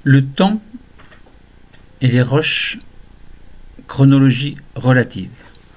Le temps et les roches, chronologie relative.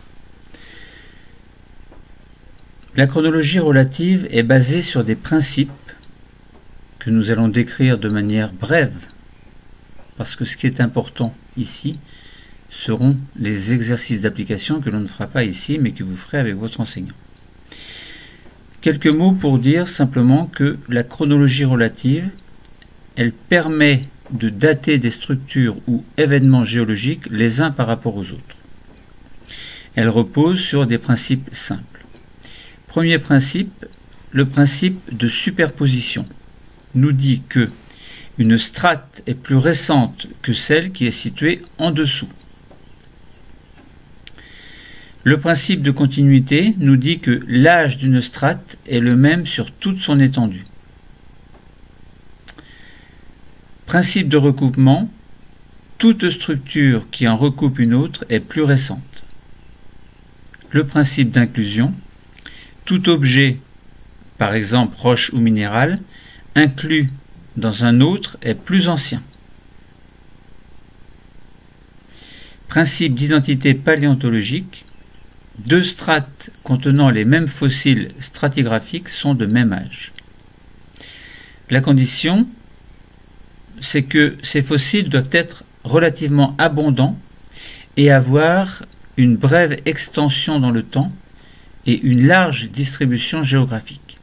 La chronologie relative est basée sur des principes que nous allons décrire de manière brève, parce que ce qui est important ici seront les exercices d'application que l'on ne fera pas ici, mais que vous ferez avec votre enseignant. Quelques mots pour dire simplement que la chronologie relative, elle permet de dater des structures ou événements géologiques les uns par rapport aux autres. Elle repose sur des principes simples. Premier principe, le principe de superposition nous dit que une strate est plus récente que celle qui est située en dessous. Le principe de continuité nous dit que l'âge d'une strate est le même sur toute son étendue. Principe de recoupement, toute structure qui en recoupe une autre est plus récente. Le principe d'inclusion, tout objet, par exemple roche ou minéral, inclus dans un autre est plus ancien. Principe d'identité paléontologique, deux strates contenant les mêmes fossiles stratigraphiques sont de même âge. La condition, c'est que ces fossiles doivent être relativement abondants et avoir une brève extension dans le temps et une large distribution géographique.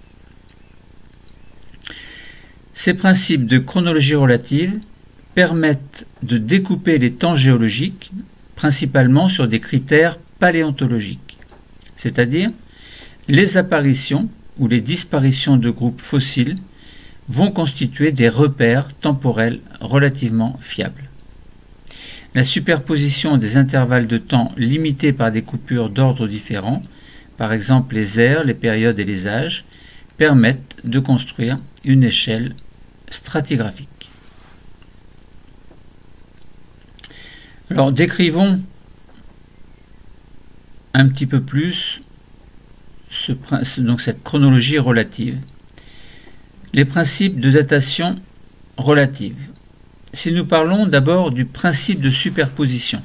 Ces principes de chronologie relative permettent de découper les temps géologiques principalement sur des critères paléontologiques, c'est-à-dire les apparitions ou les disparitions de groupes fossiles vont constituer des repères temporels relativement fiables. La superposition des intervalles de temps limités par des coupures d'ordre différents, par exemple les ères, les périodes et les âges, permettent de construire une échelle stratigraphique. Alors décrivons un petit peu plus cette chronologie relative. Les principes de datation relative. Si nous parlons d'abord du principe de superposition,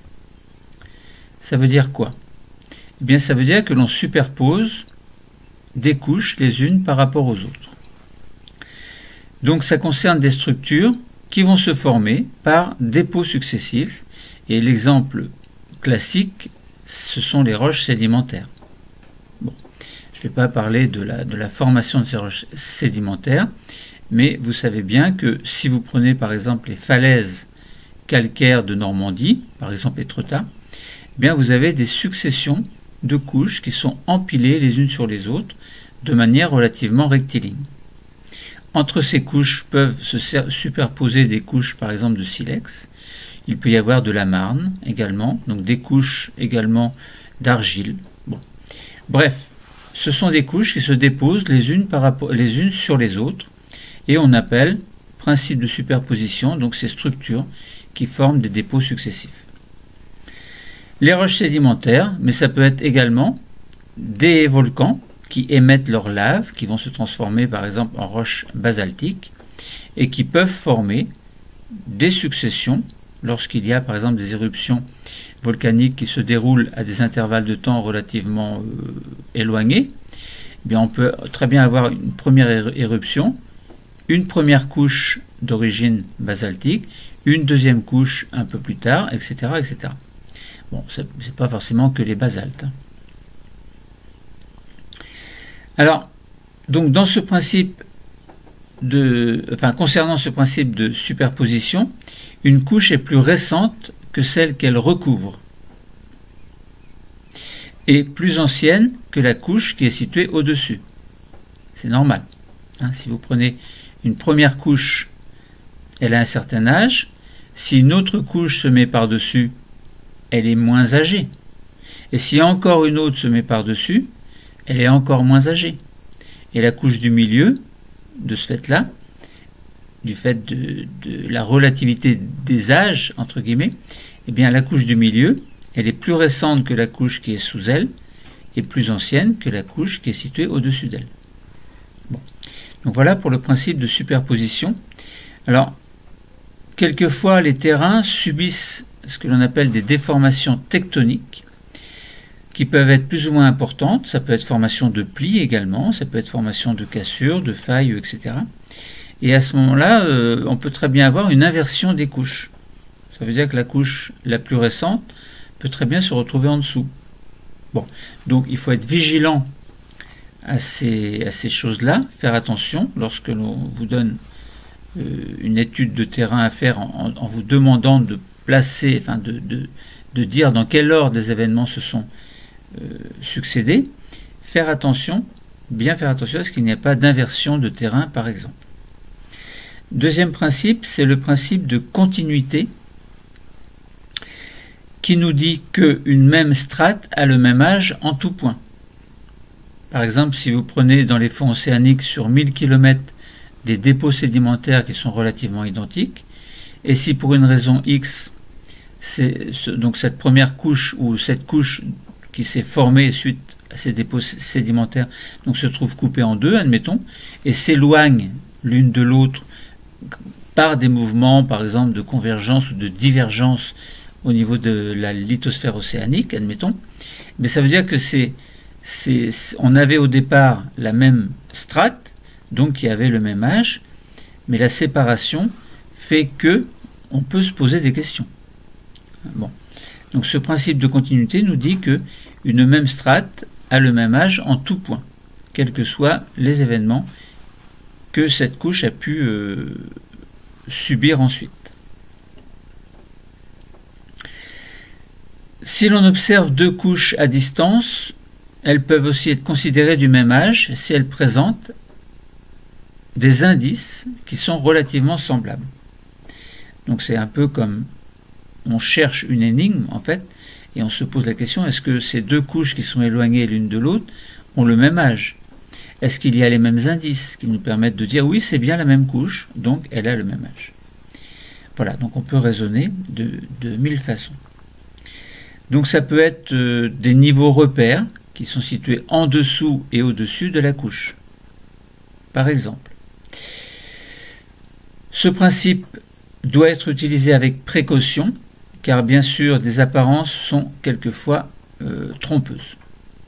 ça veut dire quoi? Eh bien, ça veut dire que l'on superpose des couches les unes par rapport aux autres. Donc, ça concerne des structures qui vont se former par dépôts successifs. Et l'exemple classique, ce sont les roches sédimentaires. Bon. Je ne vais pas parler de la formation de ces roches sédimentaires, mais vous savez bien que si vous prenez par exemple les falaises calcaires de Normandie, par exemple Étretat, eh bien vous avez des successions de couches qui sont empilées les unes sur les autres de manière relativement rectiligne. Entre ces couches peuvent se superposer des couches par exemple de silex. Il peut y avoir de la marne également, donc des couches également d'argile. Bon. Bref, ce sont des couches qui se déposent les unes sur les autres et on appelle principe de superposition donc ces structures qui forment des dépôts successifs. Les roches sédimentaires, mais ça peut être également des volcans qui émettent leur lave, qui vont se transformer par exemple en roches basaltiques et qui peuvent former des successions lorsqu'il y a par exemple des éruptions volcaniques qui se déroulent à des intervalles de temps relativement éloignés. Eh bien, on peut très bien avoir une première éruption, une première couche d'origine basaltique, une deuxième couche un peu plus tard, etc. etc. Bon, ce n'est pas forcément que les basaltes. Alors, donc dans ce principe concernant ce principe de superposition, une couche est plus récente que celle qu'elle recouvre et plus ancienne que la couche qui est située au-dessus. C'est normal. Si vous prenez une première couche, elle a un certain âge. Si une autre couche se met par-dessus, elle est moins âgée. Et si encore une autre se met par-dessus, elle est encore moins âgée. Et la couche du milieu, de ce fait-là, du fait de la relativité des âges, entre guillemets, eh bien la couche du milieu, elle est plus récente que la couche qui est sous elle et plus ancienne que la couche qui est située au-dessus d'elle. Bon. Donc voilà pour le principe de superposition. Alors, quelquefois les terrains subissent ce que l'on appelle des déformations tectoniques qui peuvent être plus ou moins importantes. Ça peut être formation de plis également, ça peut être formation de cassures, de failles, etc. Et à ce moment-là, on peut très bien avoir une inversion des couches. Ça veut dire que la couche la plus récente peut très bien se retrouver en dessous. Bon, donc il faut être vigilant à ces choses-là, faire attention lorsque l'on vous donne une étude de terrain à faire en vous demandant de placer, enfin de dire dans quel ordre les événements se sont succédés. Faire attention, bien faire attention à ce qu'il n'y ait pas d'inversion de terrain par exemple. Deuxième principe, c'est le principe de continuité qui nous dit qu'une même strate a le même âge en tout point. Par exemple, si vous prenez dans les fonds océaniques sur 1000 km des dépôts sédimentaires qui sont relativement identiques, et si pour une raison X, donc cette première couche ou cette couche qui s'est formée suite à ces dépôts sédimentaires donc se trouve coupée en deux, admettons, et s'éloigne l'une de l'autre par des mouvements, par exemple, de convergence ou de divergence au niveau de la lithosphère océanique, admettons, mais ça veut dire que on avait au départ la même strate, donc qui avait le même âge, mais la séparation fait que on peut se poser des questions. Bon. Donc ce principe de continuité nous dit que une même strate a le même âge en tout point, quels que soient les événements que cette couche a pu subir ensuite. Si l'on observe deux couches à distance, elles peuvent aussi être considérées du même âge si elles présentent des indices qui sont relativement semblables. Donc c'est un peu comme on cherche une énigme en fait, et on se pose la question, est-ce que ces deux couches qui sont éloignées l'une de l'autre ont le même âge? Est-ce qu'il y a les mêmes indices qui nous permettent de dire oui, c'est bien la même couche, donc elle a le même âge? Voilà, donc on peut raisonner de mille façons. Donc ça peut être des niveaux repères qui sont situés en dessous et au-dessus de la couche. Par exemple, ce principe doit être utilisé avec précaution, car bien sûr des apparences sont quelquefois trompeuses.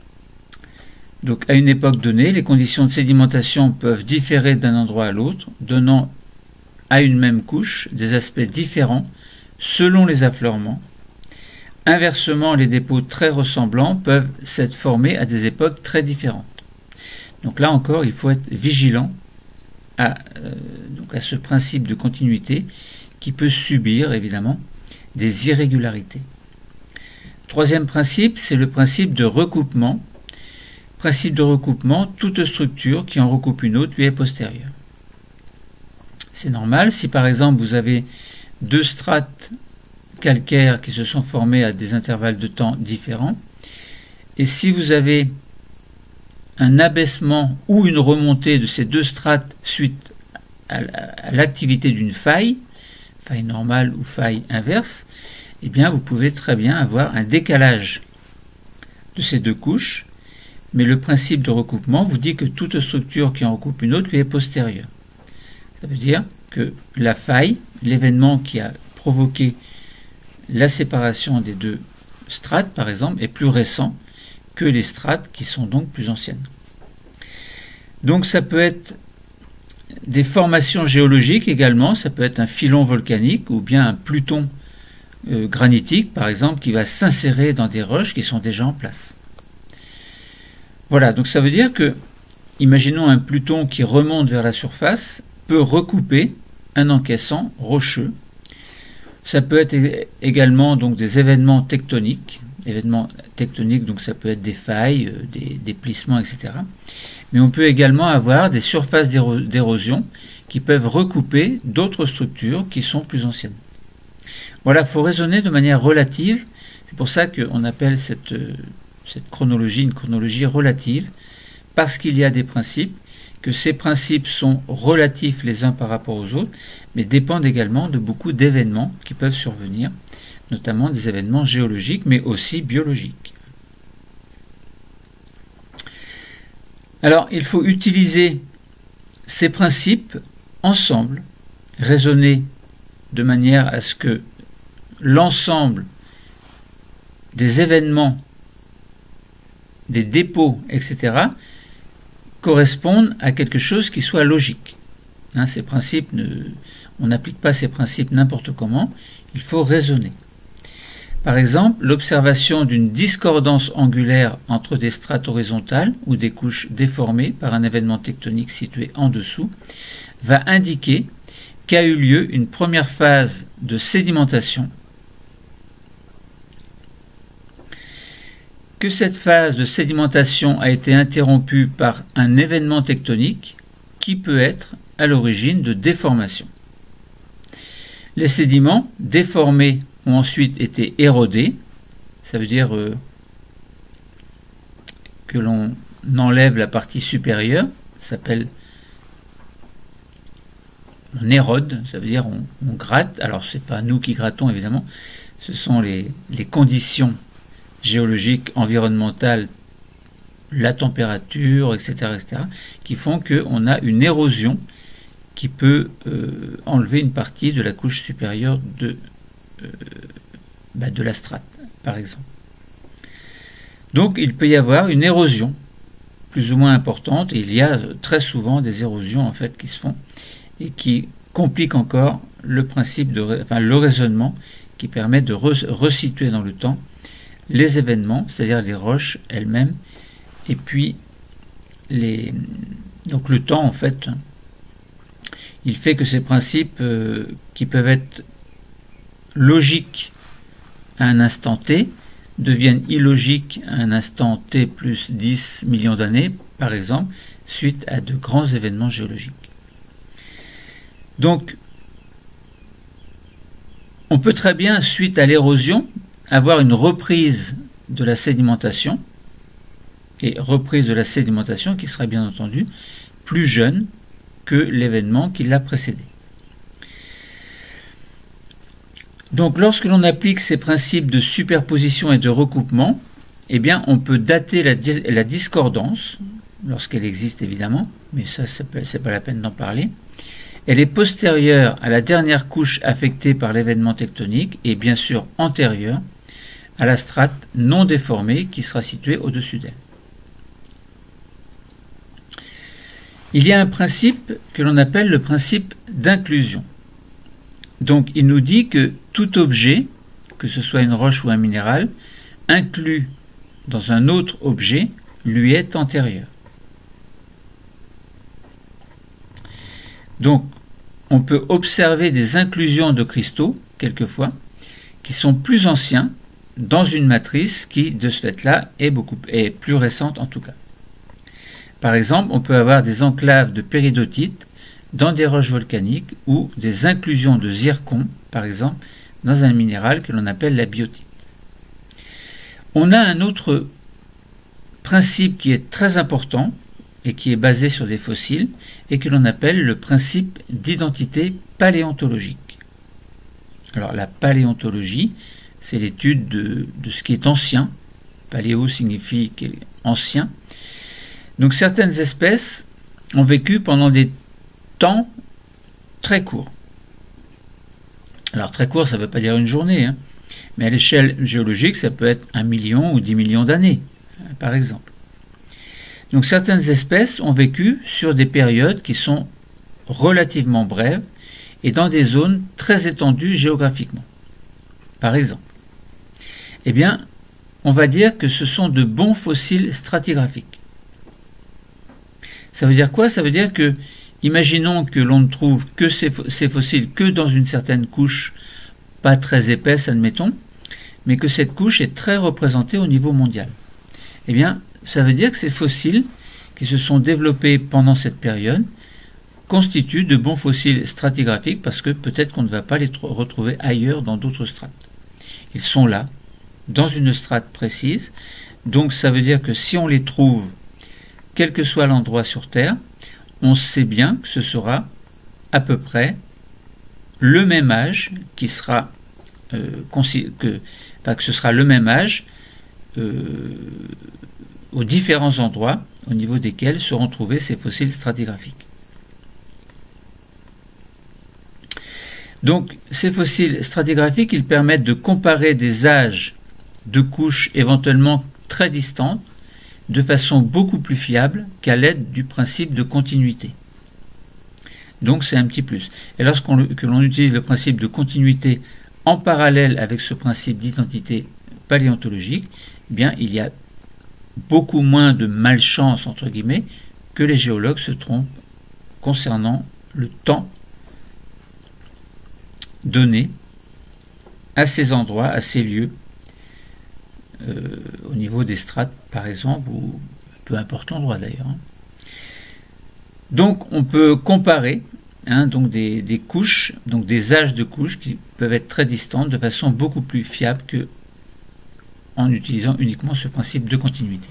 Donc à une époque donnée, les conditions de sédimentation peuvent différer d'un endroit à l'autre, donnant à une même couche des aspects différents selon les affleurements. Inversement, les dépôts très ressemblants peuvent s'être formés à des époques très différentes. Donc là encore, il faut être vigilant à ce principe de continuité qui peut subir évidemment des irrégularités. Troisième principe, c'est le principe de recoupement. Principe de recoupement, toute structure qui en recoupe une autre lui est postérieure. C'est normal, si par exemple vous avez deux strates calcaires qui se sont formées à des intervalles de temps différents, et si vous avez un abaissement ou une remontée de ces deux strates suite à l'activité d'une faille normale ou faille inverse, eh bien vous pouvez très bien avoir un décalage de ces deux couches, mais le principe de recoupement vous dit que toute structure qui en recoupe une autre lui est postérieure. Ça veut dire que la faille, l'événement qui a provoqué la séparation des deux strates, par exemple, est plus récent que les strates qui sont donc plus anciennes. Donc ça peut être des formations géologiques également, ça peut être un filon volcanique ou bien un pluton granitique, par exemple, qui va s'insérer dans des roches qui sont déjà en place. Voilà, donc ça veut dire que, imaginons un pluton qui remonte vers la surface, peut recouper un encaissant rocheux. Ça peut être également donc des événements tectoniques. Donc ça peut être des failles, des plissements, etc. Mais on peut également avoir des surfaces d'érosion qui peuvent recouper d'autres structures qui sont plus anciennes. Voilà, il faut raisonner de manière relative. C'est pour ça qu'on appelle cette chronologie une chronologie relative, parce qu'il y a des principes, que ces principes sont relatifs les uns par rapport aux autres, mais dépendent également de beaucoup d'événements qui peuvent survenir, notamment des événements géologiques, mais aussi biologiques. Alors, il faut utiliser ces principes ensemble, raisonner de manière à ce que l'ensemble des événements, des dépôts, etc., correspondent à quelque chose qui soit logique. Hein, ces principes, on n'applique pas ces principes n'importe comment, il faut raisonner. Par exemple, l'observation d'une discordance angulaire entre des strates horizontales ou des couches déformées par un événement tectonique situé en dessous va indiquer qu'a eu lieu une première phase de sédimentation, que cette phase de sédimentation a été interrompue par un événement tectonique qui peut être à l'origine de déformations. Les sédiments déformés ont ensuite été érodés, ça veut dire que l'on enlève la partie supérieure, ça s'appelle on érode, ça veut dire on gratte. Alors c'est pas nous qui grattons évidemment, ce sont les conditions géologiques, environnementales, la température, etc., qui font qu'on a une érosion qui peut enlever une partie de la couche supérieure de la strate, par exemple. Donc il peut y avoir une érosion plus ou moins importante, et il y a très souvent des érosions en fait qui se font et qui compliquent encore le principe le raisonnement qui permet de resituer dans le temps les événements, c'est-à-dire les roches elles-mêmes, et puis donc le temps en fait, il fait que ces principes qui peuvent être logiques à un instant t deviennent illogiques à un instant t plus 10 millions d'années, par exemple, suite à de grands événements géologiques. Donc, on peut très bien, suite à l'érosion, avoir une reprise de la sédimentation, et reprise de la sédimentation qui sera bien entendu plus jeune que l'événement qui l'a précédé. Donc lorsque l'on applique ces principes de superposition et de recoupement, eh bien on peut dater la discordance, lorsqu'elle existe évidemment, mais ça c'est pas la peine d'en parler. Elle est postérieure à la dernière couche affectée par l'événement tectonique et bien sûr antérieure à la strate non déformée qui sera située au-dessus d'elle. Il y a un principe que l'on appelle le principe d'inclusion. Donc il nous dit que tout objet, que ce soit une roche ou un minéral, inclus dans un autre objet, lui est antérieur. Donc on peut observer des inclusions de cristaux, quelquefois, qui sont plus anciens dans une matrice qui, de ce fait-là, est plus récente en tout cas. Par exemple, on peut avoir des enclaves de péridotite dans des roches volcaniques ou des inclusions de zircon, par exemple, dans un minéral que l'on appelle la biotite. On a un autre principe qui est très important et qui est basé sur des fossiles et que l'on appelle le principe d'identité paléontologique. Alors la paléontologie, c'est l'étude de ce qui est ancien. Paléo signifie ancien. Donc certaines espèces ont vécu pendant des temps très courts. Alors très court, ça ne veut pas dire une journée, hein, mais à l'échelle géologique, ça peut être 1 million ou 10 millions d'années, par exemple. Donc certaines espèces ont vécu sur des périodes qui sont relativement brèves et dans des zones très étendues géographiquement. Par exemple, eh bien, on va dire que ce sont de bons fossiles stratigraphiques. Ça veut dire quoi? Ça veut dire que, imaginons que l'on ne trouve que ces fossiles que dans une certaine couche, pas très épaisse, admettons, mais que cette couche est très représentée au niveau mondial. Eh bien, ça veut dire que ces fossiles qui se sont développés pendant cette période constituent de bons fossiles stratigraphiques parce que peut-être qu'on ne va pas les retrouver ailleurs dans d'autres strates. Ils sont là, dans une strate précise, donc ça veut dire que si on les trouve, quel que soit l'endroit sur Terre, on sait bien que ce sera à peu près le même âge qui sera que ce sera le même âge aux différents endroits au niveau desquels seront trouvés ces fossiles stratigraphiques. Donc ces fossiles stratigraphiques, ils permettent de comparer des âges de couches éventuellement très distantes de façon beaucoup plus fiable qu'à l'aide du principe de continuité. Donc c'est un petit plus. Et lorsque l'on utilise le principe de continuité en parallèle avec ce principe d'identité paléontologique, eh bien, il y a beaucoup moins de malchance, entre guillemets, que les géologues se trompent concernant le temps donné à ces endroits, à ces lieux, au niveau des strates, par exemple, ou peu importe l'endroit d'ailleurs. Donc on peut comparer donc des couches, donc des âges de couches qui peuvent être très distantes de façon beaucoup plus fiable que en utilisant uniquement ce principe de continuité.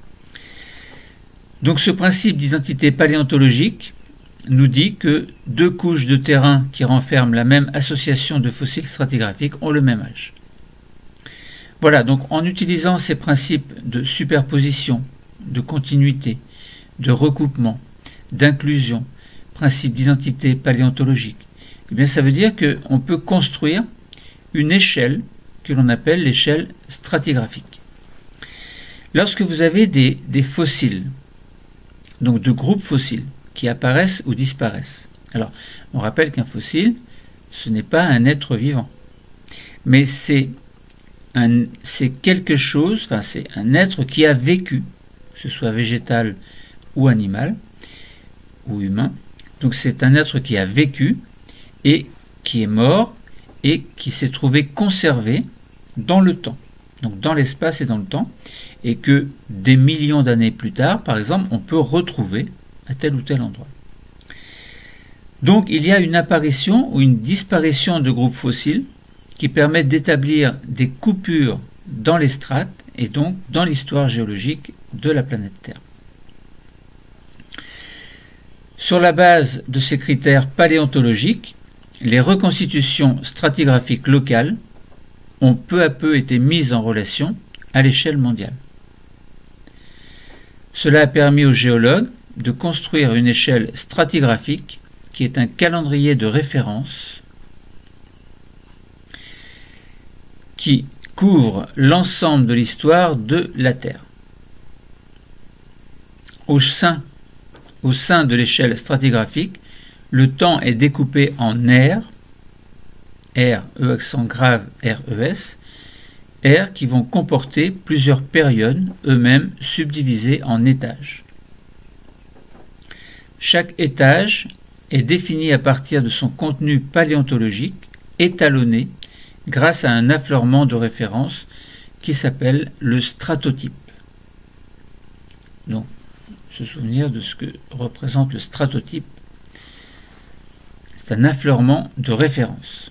Donc ce principe d'identité paléontologique nous dit que deux couches de terrain qui renferment la même association de fossiles stratigraphiques ont le même âge. Voilà, donc en utilisant ces principes de superposition, de continuité, de recoupement, d'inclusion, principe d'identité paléontologique, eh bien ça veut dire qu'on peut construire une échelle que l'on appelle l'échelle stratigraphique. Lorsque vous avez des fossiles, donc de groupes fossiles, qui apparaissent ou disparaissent. Alors, on rappelle qu'un fossile, ce n'est pas un être vivant, mais c'est quelque chose, enfin c'est un être qui a vécu, que ce soit végétal ou animal, ou humain. Donc c'est un être qui a vécu et qui est mort et qui s'est trouvé conservé dans le temps, donc dans l'espace et dans le temps, et que des millions d'années plus tard, par exemple, on peut retrouver à tel ou tel endroit. Donc il y a une apparition ou une disparition de groupes fossiles qui permettent d'établir des coupures dans les strates et donc dans l'histoire géologique de la planète Terre. Sur la base de ces critères paléontologiques, les reconstitutions stratigraphiques locales ont peu à peu été mises en relation à l'échelle mondiale. Cela a permis aux géologues de construire une échelle stratigraphique qui est un calendrier de référence qui couvre l'ensemble de l'histoire de la Terre. Au sein de l'échelle stratigraphique, le temps est découpé en ères, R, E accent grave, R, E, S, ères qui vont comporter plusieurs périodes, eux-mêmes subdivisées en étages. Chaque étage est défini à partir de son contenu paléontologique, étalonné grâce à un affleurement de référence qui s'appelle le stratotype. Donc, se souvenir de ce que représente le stratotype. C'est un affleurement de référence.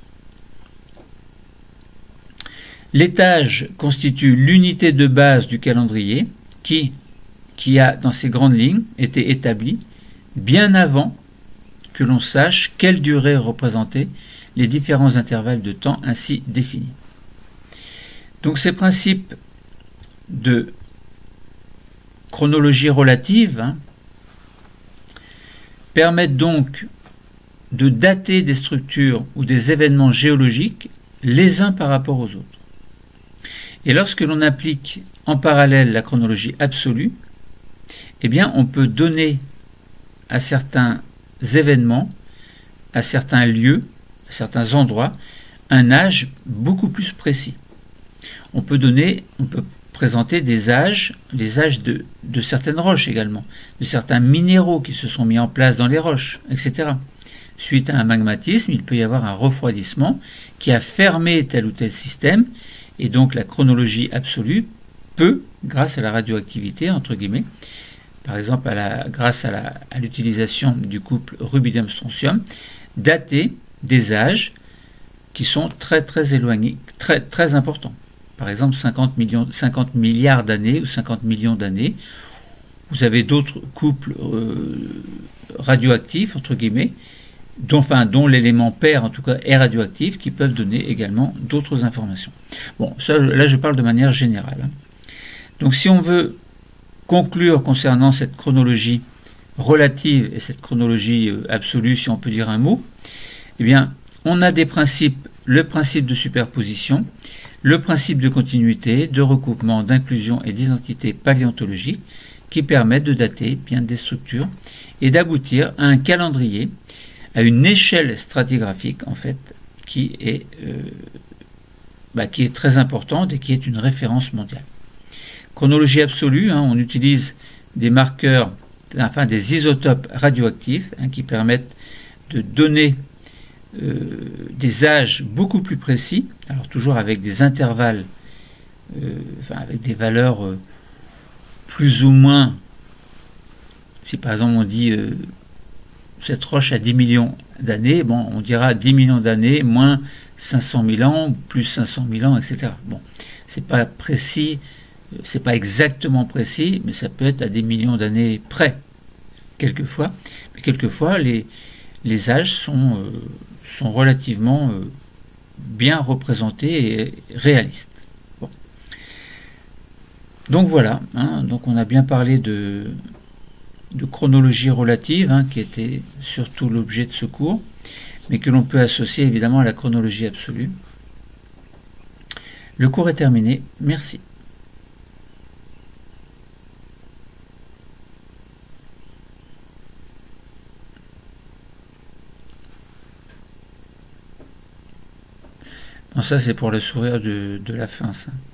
L'étage constitue l'unité de base du calendrier qui a, dans ses grandes lignes, été établi bien avant que l'on sache quelle durée représentaient les différents intervalles de temps ainsi définis. Donc ces principes de chronologie relative permettent donc de dater des structures ou des événements géologiques les uns par rapport aux autres. Et lorsque l'on applique en parallèle la chronologie absolue, eh bien on peut donner à certains événements, à certains lieux, à certains endroits, un âge beaucoup plus précis. On peut présenter des âges, les âges de certaines roches également, de certains minéraux qui se sont mis en place dans les roches, etc. Suite à un magmatisme, il peut y avoir un refroidissement qui a fermé tel ou tel système, et donc la chronologie absolue peut, grâce à la radioactivité, entre guillemets, par exemple grâce à l'utilisation du couple rubidium-strontium, dater des âges qui sont très très éloignés, très, très importants. Par exemple 50 milliards d'années ou 50 millions d'années. Vous avez d'autres couples radioactifs, entre guillemets, dont l'élément père, en tout cas, est radioactif, qui peuvent donner également d'autres informations. Bon, ça, là, je parle de manière générale. Donc, si on veut conclure concernant cette chronologie relative et cette chronologie absolue, si on peut dire un mot, eh bien, on a des principes, le principe de superposition, le principe de continuité, de recoupement, d'inclusion et d'identité paléontologique qui permettent de dater bien des structures et d'aboutir à un calendrier, à une échelle stratigraphique en fait, qui est très importante et qui est une référence mondiale. Chronologie absolue, on utilise des marqueurs, enfin des isotopes radioactifs qui permettent de donner des âges beaucoup plus précis, alors toujours avec des intervalles, avec des valeurs plus ou moins, si par exemple on dit cette roche a 10 millions d'années, bon, on dira 10 millions d'années moins 500 000 ans, plus 500 000 ans, etc. Bon, c'est pas précis, c'est pas exactement précis, mais ça peut être à des millions d'années près, quelquefois. Mais quelquefois, les âges sont relativement bien représentés et réalistes. Bon. Donc voilà, donc on a bien parlé de chronologie relative, qui était surtout l'objet de ce cours, mais que l'on peut associer évidemment à la chronologie absolue. Le cours est terminé, merci. Bon, ça c'est pour le sourire de la fin, ça.